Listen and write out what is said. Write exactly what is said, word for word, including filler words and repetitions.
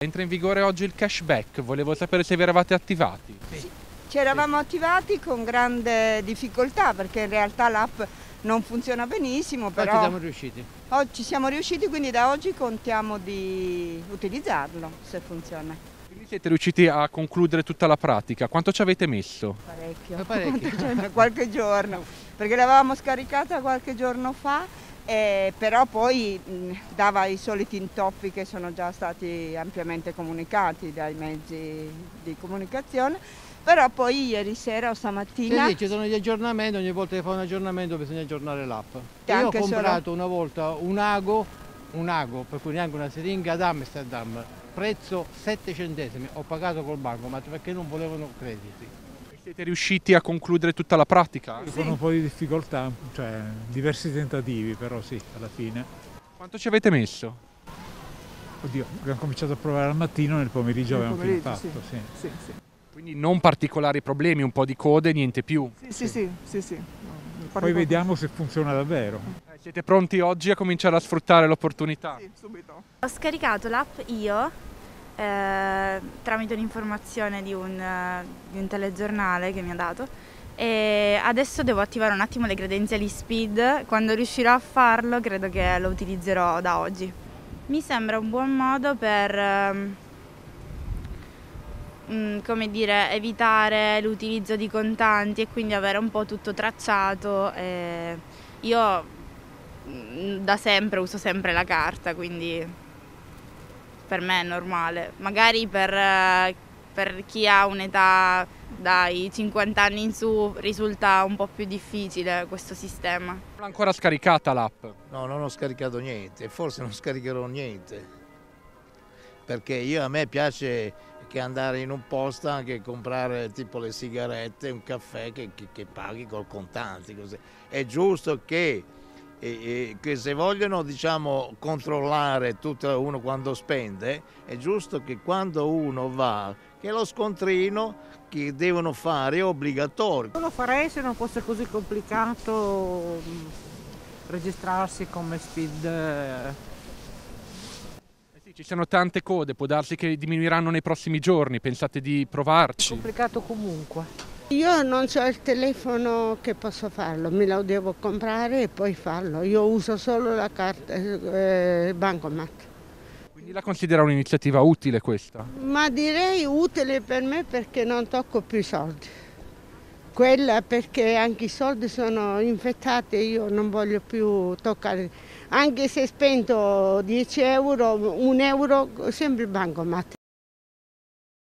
Entra in vigore oggi il cashback, volevo sapere se vi eravate attivati. Sì. Ci eravamo attivati con grande difficoltà perché in realtà l'app non funziona benissimo, però oggi siamo riusciti. Oggi siamo riusciti, quindi da oggi contiamo di utilizzarlo se funziona. Quindi siete riusciti a concludere tutta la pratica, quanto ci avete messo? Parecchio, Parecchio. Cioè, qualche giorno, perché l'avevamo scaricata qualche giorno fa. Eh, però poi mh, dava i soliti intoppi che sono già stati ampiamente comunicati dai mezzi di comunicazione, però poi ieri sera o stamattina... Sì, sì, ci sono gli aggiornamenti, ogni volta che fa un aggiornamento bisogna aggiornare l'app. Io ho Anche comprato solo... una volta un ago, un ago, per cui neanche una siringa ad Amsterdam, prezzo sette centesimi, ho pagato col bancomat perché non volevano crediti. Siete riusciti a concludere tutta la pratica? Sì. Con un po' di difficoltà, cioè diversi tentativi, però sì, alla fine. Quanto ci avete messo? Oddio, abbiamo cominciato a provare al mattino, nel pomeriggio Nel abbiamo pomeriggio, fatto. sì. Sì. Sì, sì. Quindi non particolari problemi, un po' di code, niente più. Sì, sì, sì, sì, sì. No, Poi vediamo se funziona davvero. Eh, siete pronti oggi a cominciare a sfruttare l'opportunità? Sì, subito. Ho scaricato l'app io eh, tramite un'informazione di un, eh, di un telegiornale che mi ha dato e adesso devo attivare un attimo le credenziali Speed. Quando riuscirò a farlo credo che lo utilizzerò da oggi. Mi sembra un buon modo per ehm, mm, come dire, evitare l'utilizzo di contanti e quindi avere un po' tutto tracciato. E io mm, da sempre uso sempre la carta, quindi per me è normale. Magari per, eh, per chi ha un'età dai cinquanta anni in su risulta un po' più difficile questo sistema. Non l'ho ancora scaricata l'app? No, non ho scaricato niente, forse non scaricherò niente, perché io, a me piace che andare in un posto anche comprare tipo le sigarette, un caffè che, che, che paghi col contanti. Così. È giusto che, eh, che se vogliono, diciamo, controllare tutto uno quando spende, è giusto che quando uno va, che lo scontrino che devono fare è obbligatorio. Non lo farei se non fosse così complicato registrarsi come Speed. Eh sì, ci sono tante code, può darsi che diminuiranno nei prossimi giorni, pensate di provarci? È complicato comunque. Io non ho il telefono che posso farlo, me lo devo comprare e poi farlo. Io uso solo la carta, eh, bancomat. Quindi la considera un'iniziativa utile questa? Ma direi utile per me perché non tocco più i soldi. Quella perché anche i soldi sono infettati e io non voglio più toccare. Anche se spendo dieci euro, un euro, sempre il bancomat.